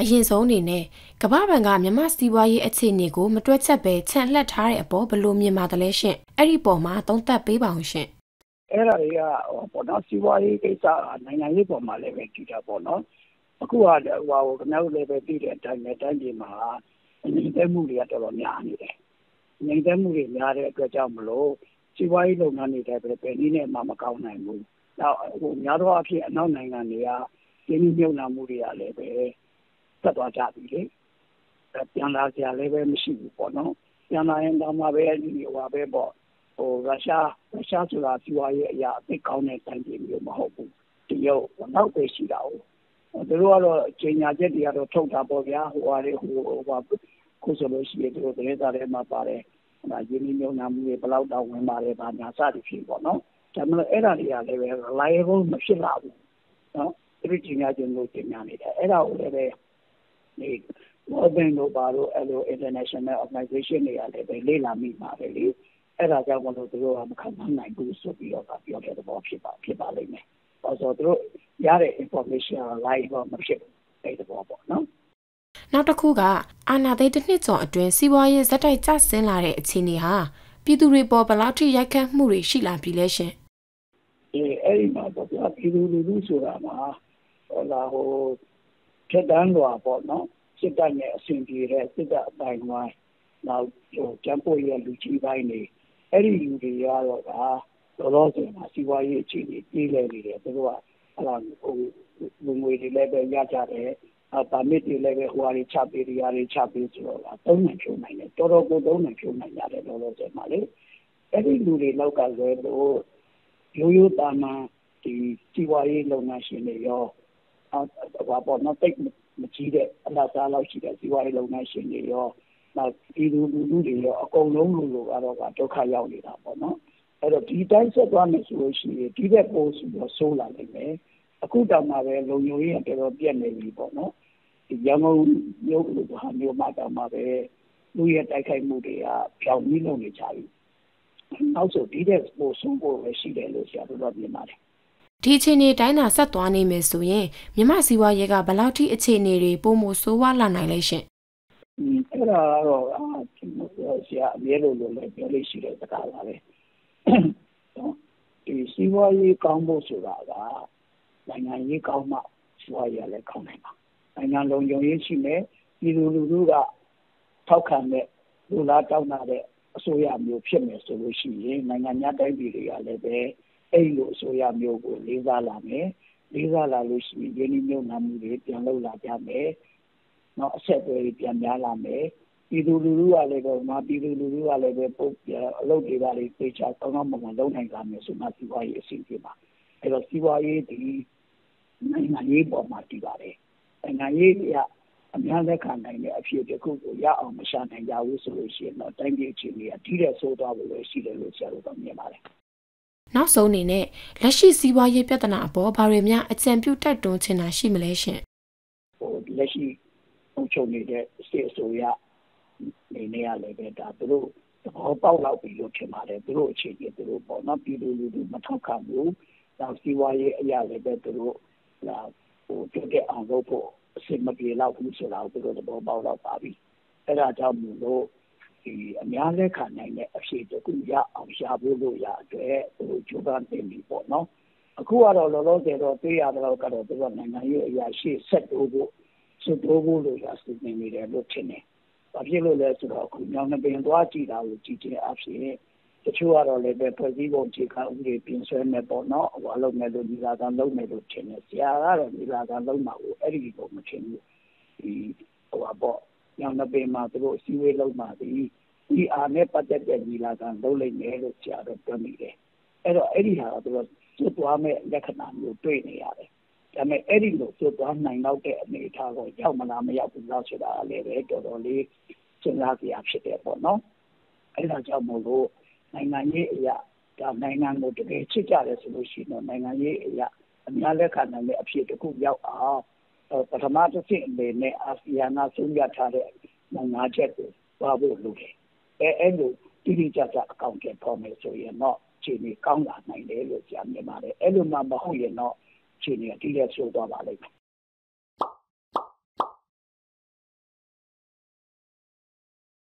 အရင်ဆုံးအနေနဲ့ကမ္ဘာဘဏ်ကမြန်မာစီးပွားရေးအခြေအနေကိုမတွက်ချက်ပဲခြံလှပ်ထားတဲ့အပေါ်ဘယ်လိုမြင်ပါတယ်လဲရှင်အဲ့ဒီပေါ်မှာသုံးသပ်ပေးပါအောင်ရှင်အဲ့ဒါတွေကပေါ်တော့စီးပွားရေးကိစ္စနိုင်ငံရေးပေါ်မှာလည်းပဲကြည့်တာပေါ့နော်အခုကခင်ဗျားတို့လည်းပဲသိတဲ့အတိုင်းပဲတိုင်းပြည်မှာညီတဲ့မှုတွေကတော်တော်များနေတယ်ညီတဲ့မှုတွေများတဲ့အတွက်ကြောင့်မလို့စီးပွားရေးလုပ်ငန်းတွေလည်းပဲနည်းနဲ့မှမကောင်းနိုင်ဘူးနောက်များသောအားဖြင့်အနောက်နိုင်ငံတွေကဒီနည်းမြုပ်နှံမှုတွေကလည်းပဲသက်သွားကြပြီလေပြန်လာကြလည်းပဲမရှိဘူးပေါ့နော်ပြန်လာရင်တော့မှပဲပဲပေါ့ရုရှားဆိုတာစီးပွားရေးအရာအသိကောင်းတဲ့တိုင်းပြည်မျိုးမဟုတ်ဘူးတရုတ်နောက်ပဲရှိတာဟုတ်သူတို့ကတော့ချိန်ညာချက်တွေကတော့ထုတ်တာပေါ့ဗျာခုဆိုလို့ရှိရင်သူတို့ဒေသထဲမှာပါတယ်ရင်းနှီးမြှုပ်နှံမှုတွေဘယ်လောက်တောင်ဝင်ပါတယ်ဗာညာစသည်ဖြစ်ပေါ့နော်ဒါမှမဟုတ်အဲ့ဒါတွေကလည်းပဲ reliable မဖြစ်လာဘူးနော်ဒီချိန်ညာချက်လို့ချိန်ညာနေတယ်အဲ့ဒါကိုလည်းပဲဒီ World Bank တို့ပါတော့အဲ့လို international organization တွေကလည်းပဲလေ့လာမိမှာပဲလေအဲ့ဒါကြောင့်မလို့သူတို့ကမခံနိုင်ဘူးဆိုပြီးတော့ပြောတဲ့သဘောဖြစ်ပါလိမ့်မယ်။ဆိုတော့သူတို့ရတဲ့ information က live တော့မဖြစ်ဘူးအဲ့ဒီဘောပေါ့နော်။နောက်တစ်ခုကအာဏာသိမ်းတစ်နှစ်ကျော်အတွင်းစီးပွားရေးဇက်တိုက်ကျဆင်းလာတဲ့အခြေအနေဟာပြည်သူတွေပေါ်ဘယ်လောက်ထိရိုက်ခတ်မှုတွေရှိလာပြီလဲရှင်။အဲ့ဒီမှာပေါ့ဗျာပြည်သူလူထုဆိုတာမှာထက်တန်းလွာပေါ့နော်စစ်တပ်နဲ့အဆင်ပြေတဲ့စစ်တပ်အပိုင်းဝိုင်းနောက်ကျန်းပို့ရလူကြီးပိုင်းတွေအဲ့ဒီလူတွေကတော့လောလောဆယ်မှာစီးပွားရေးအခြေအနေပြေးလဲနေတယ်သူတို့ကလူငွေတွေလည်းပဲရကြတယ်ပါမစ်တွေလည်းပဲဟိုဟာတွေချပေးတွေရတယ်ချပေးဆိုတော့သုံးနိုင်ဖြုံနိုင်တယ်တော်တော်ကိုသုံးနိုင်ဖြုံနိုင်ရတယ်လောလောဆယ်မှာလေအဲ့ဒီလူတွေလောက်ကလွယ်လို့ရိုးတာမှဒီစီးပွားရေးလုပ်ငန်းရှင်တွေရောပေါ့နော်တိတ်မကြီးတဲ့အလားစားလောက်ရှိတဲ့စီးပွားရေးလုပ်ငန်းရှင်တွေရောနောက်ပြည်သူလူထုတွေရောအကုန်လုံးလိုကတော့ဒုက္ခရောက်နေတာပေါ့နော်အဲ့တော့ဒီတိုင်းဆက်သွားမယ်ဆိုလို့ရှိရင်ဒီဘက်ပိုးဆိုးလာနိုင်တယ်အခုတောင်မှပဲလုံခြုံရေးတော်တော်ပြတ်နေပြီပေါ့နော်ဒီရန်ကုန်မြို့လိုဟာမျိုးမှာတောင်မှပဲလူရဲ့တိုက်ခိုက်မှုတွေကပြောင်းပြီးလုပ်နေကြပြီနောက်ဆိုဒီတဲ့ပိုးဆိုးဖို့ပဲရှိတယ်လို့ဆရာတို့မြင်ပါတယ်ဒီအခြေအနေတိုင်းသာဆက်သွားနေမယ်ဆိုရင်မြန်မာစီးပွားရေးကဘယ်လောက်ထိအခြေအနေတွေပိုမိုဆိုးဝါးလာနိုင်လဲရှင်အဲ့ဒါကတော့ဆရာအမြဲလိုလည်းပြောလို့ရှိတဲ့စကားပါပဲဒီစီးပွားရေးကောင်းဖို့ဆိုတာကနိုင်ငံရေးကောင်းမှစီးပွားရေးလည်းကောင်းနိုင်ပါနိုင်ငံလုံးယုံရေးရှိမယ်ပြည်သူလူထုကထောက်ခံတဲ့လူလားတောင်းတာတဲ့အစိုးရမျိုးဖြစ်မယ်ဆိုလို့ရှိရင်နိုင်ငံများတိုင်းပြည်တွေကလည်းပဲအဲ့လိုအစိုးရမျိုးကိုလေးစားလာမယ်လေးစားလာလို့ရှိရင်ယင်းနှိမ့်နှံမှုတွေပြန်လုပ်လာကြမယ်နောက်အဆက်အသွယ်ပြန်များလာမယ်ပြည်သူလူထုကလည်းပဲပြည်သူလူထုကလည်းပဲပုတ်အလုပ်တွေပါလေပြေချကောင်းကောင်းမွန်မွန်လုပ်နိုင်ကြမယ်ဆိုမှစီးပွားရေးအဆင်ပြေပါအဲ့တော့စီးပွားရေးဒီနိုင်ငံရေးပေါ်မှာတည်ပါတယ်နိုင်ငံရေးကအများလက်ခံနိုင်တဲ့အဖြစ်တစ်ခုကိုရအောင်မရှာနိုင်ကြဘူးဆိုလို့ရှိရင်တော့တိုင်းပြည်အခြေအနေကထိတဲ့ဆိုးသွားဖို့ပဲရှိတယ်လို့ဆရာတို့ကမြင်ပါတယ်နောက်ဆုံးအနေနဲ့လက်ရှိစီးပွားရေးပြဿနာအပေါ်ဘာတွေများအကြံပြုတိုက်တွန်းချင်တာရှိမလဲရှင်လက်ရှိအုပ်ချုပ်နေတဲ့စစ်အစိုးရနေနေရလည်းပဲဒါသူတို့သဘောပေါက်လောက်ပြီလို့ထင်ပါတယ်သူတို့အခြေအနေသူတို့ပေါ့နော်ပြည်သူလူထုမထောက်ခံဘူးနောက်စီးပွားရေးအရာလည်းပဲသူတို့ကြည့်တဲ့အောင်လုပ်ဖို့အစစ်မပြေတော့ဘူးဆိုတာကိုသူတို့သဘောပေါက်တော့ပါပြီအဲ့ဒါကြောင့်မို့လို့ဒီအများလက်ခံနိုင်တဲ့အဖြစ်တခုရအောင်ရှာဖို့လို့ရအတွက်သူတို့ကြိုးပမ်းနေပြီပေါ့နော်အခုကတော့လောလောဆယ်တော့တွေ့ရတော့ကတော့သူကနိုင်ငံရေးအရာရှိဆက်တိုးဖို့လို့ရစီစဉ်နေတယ်လို့ထင်တယ်။ဘာဖြစ်လို့လဲဆိုတော့အခုညောင်နှပင်သွားကြည့်တာကိုကြည့်ခြင်းအဖြစ်တချို့ကတော့လည်းပဲဖွဲ့စည်းပုံအခြေခံဥပဒေပြင်ဆွဲမယ်ပေါ့နော်။ဟိုလုပ်မယ်လို့ဒီလာကလုပ်မယ်လို့ထင်တယ်။ဆရာကတော့ဒီလာကလုံးမှာကိုအဲ့ဒီပုံမထင်ဘူး။ဒီညောင်နှပင်မှာသူတို့အစည်းအဝေးလုပ်မှာဒီအားနဲ့ပတ်သက်တဲ့ဒီလာကလုပ်လိုက်မယ်လို့ဆရာတော့ပြောမိတယ်။အဲ့တော့အဲ့ဒီဟာကသူတို့စွတ်သွားမဲ့လက္ခဏာမျိုးတွေ့နေရတယ်။ဒါပေမဲ့အဲ့ဒီလိုစွတ်သွားနိုင်တော့တဲ့အနေအထားကိုရောက်မလားမရောက်ဘူးလားဆိုတာလည်းပဲတော်တော်လေးစဉ်းစားကြရဖြစ်တယ်ပေါ့နော်အဲ့ဒါကြောင့်မို့လို့နိုင်ငံရေးအရာဒါနိုင်ငံကိုတကယ်ချစ်ကြတယ်ဆိုလို့ရှိရင်နိုင်ငံရေးအရာအများလက်ခံနိုင်တဲ့အဖြစ်တစ်ခုရောက်အောင်ပထမတစ်ဆင့်အနေနဲ့အာဆီယံကဆုံးဖြတ်ထားတဲ့နိုင်ငံချက်ကိုသွားဖို့လုပ်တယ်အဲ့လိုတိတိကျကျအကောင့်တွေပေါ်မယ်ဆိုရင်တော့ခြေနေကောင်းလာနိုင်တယ်လို့ကြားမြင်ပါတယ်အဲ့လိုမှမဟုတ်ရင်တော့ခြေနေအတိအကျဆိုးသွားပါလိမ့်မယ်